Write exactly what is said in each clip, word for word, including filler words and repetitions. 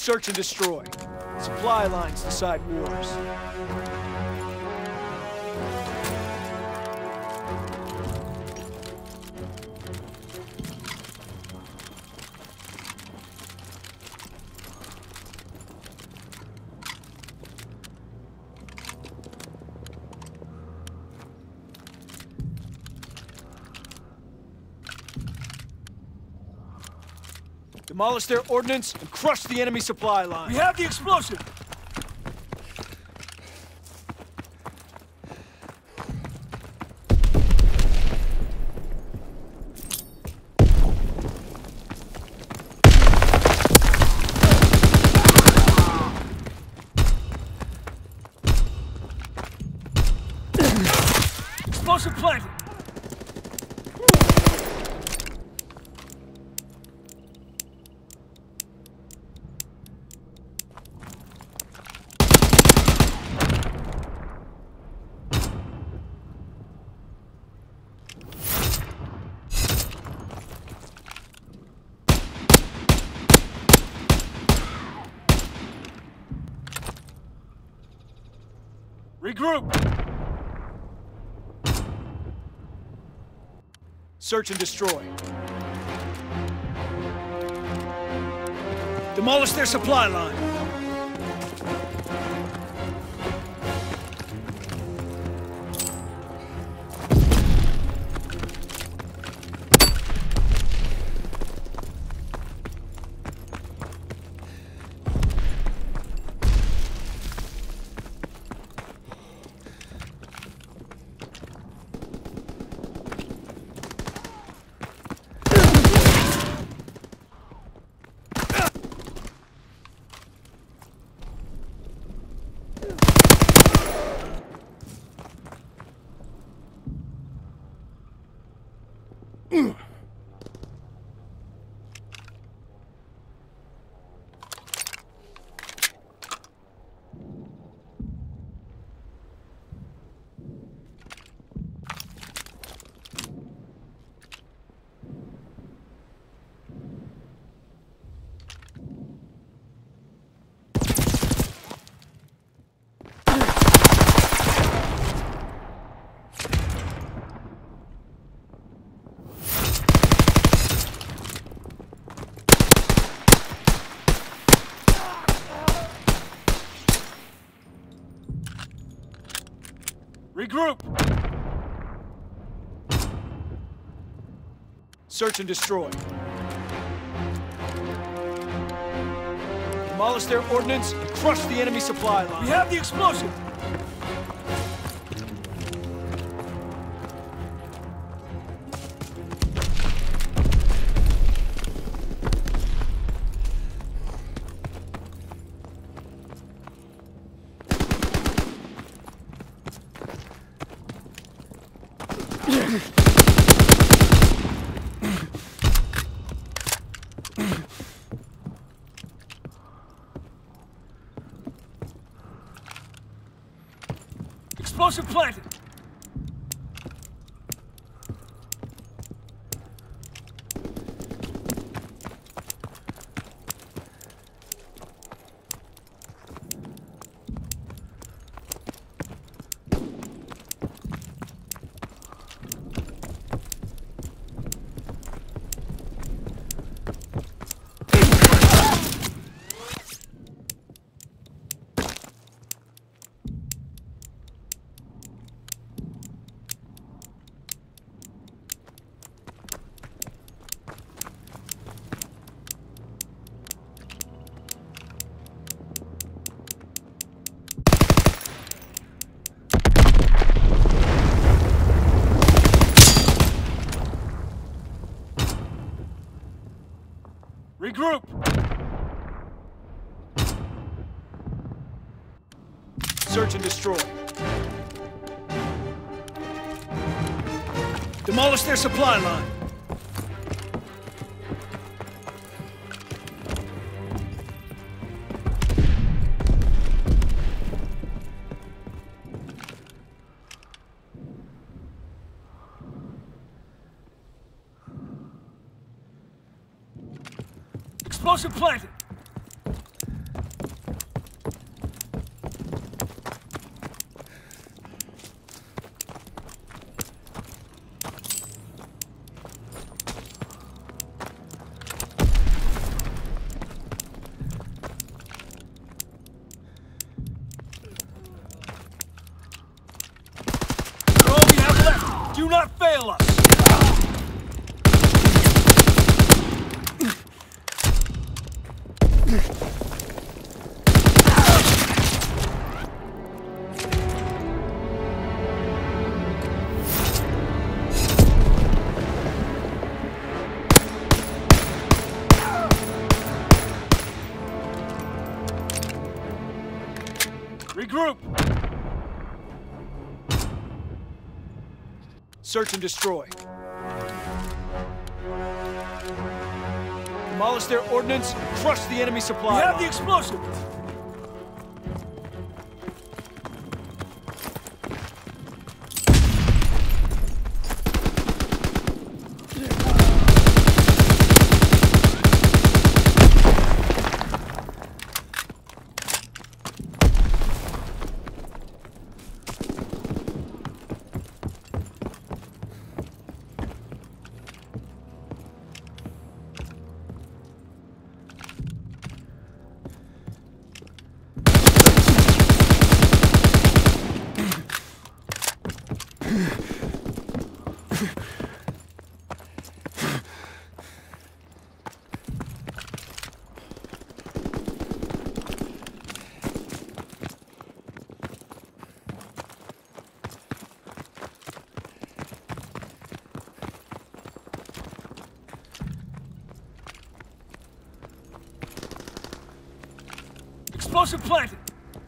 Search and destroy. Supply lines decide wars. Demolish their ordnance and crush the enemy supply line. We have the explosive! Explosive planted! Regroup! Search and destroy. Demolish their supply line. Regroup! Search and destroy. Demolish their ordnance and crush the enemy supply line. We have the explosive! Explosive planted! Regroup! Search and destroy. Demolish their supply line. Explosive planted! not fail us! Regroup! Search and destroy. Demolish their ordnance and crush the enemy supply We have line. the explosive! Explosive planted!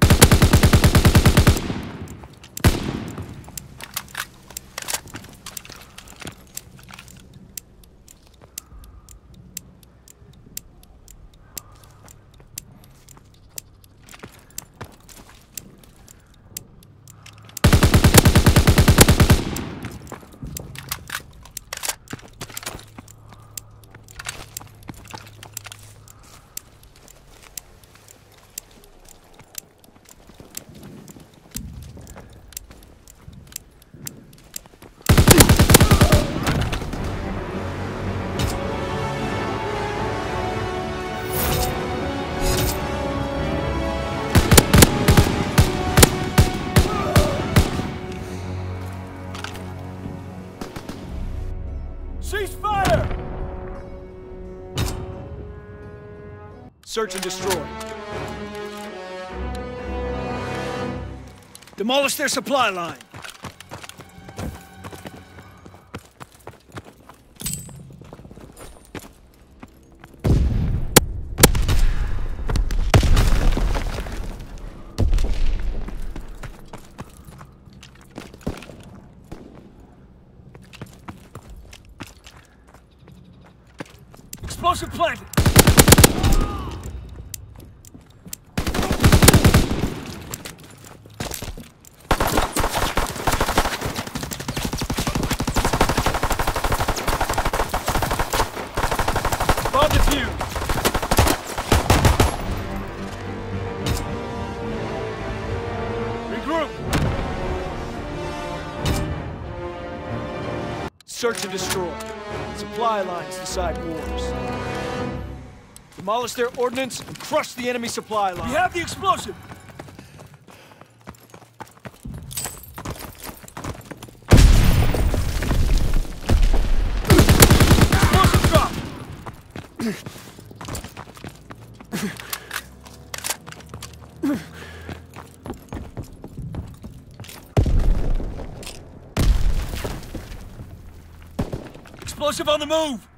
Cease fire! Search and destroy. Demolish their supply line. Explosive planted! Bomb defused! Regroup! Search and destroy. Supply lines decide wars. Demolish their ordnance and crush the enemy supply line. We have the explosive! Explosive drop! Explosive on the move!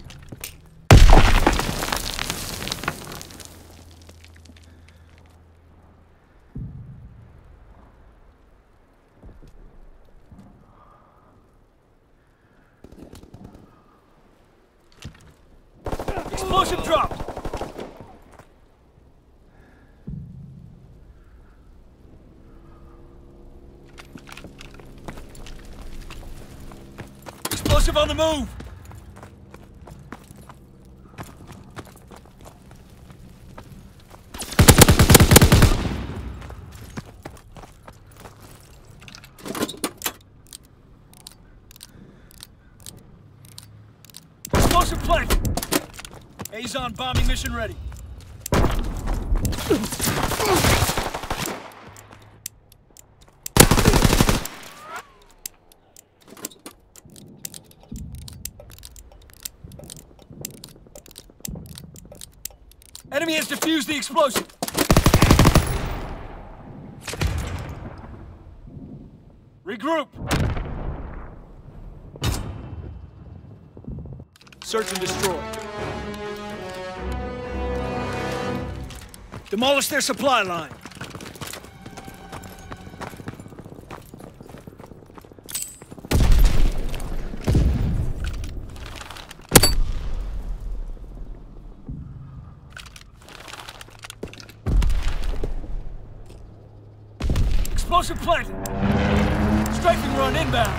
Explosive dropped! Explosive on the move! Explosive planted! Azon bombing mission ready. Enemy has defused the explosive. Regroup. Search and destroy. Demolish their supply line. Explosive planted. Strafing run inbound.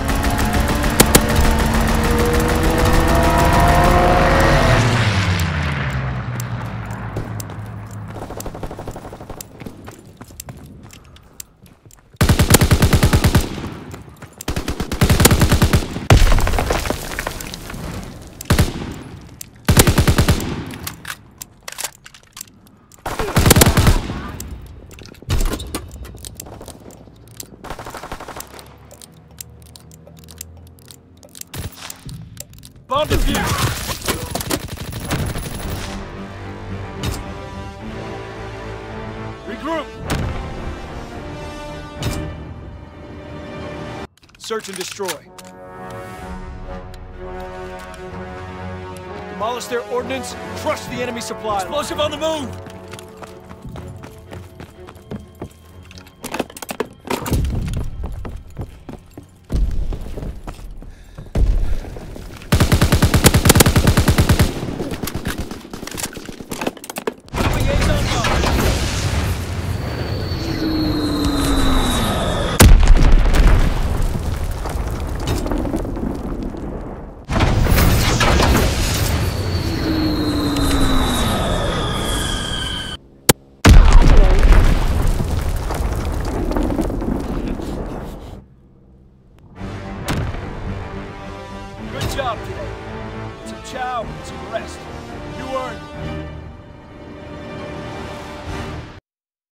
Bomb defused. Regroup. Search and destroy. Demolish their ordnance, crush the enemy supply line. Explosive on the move.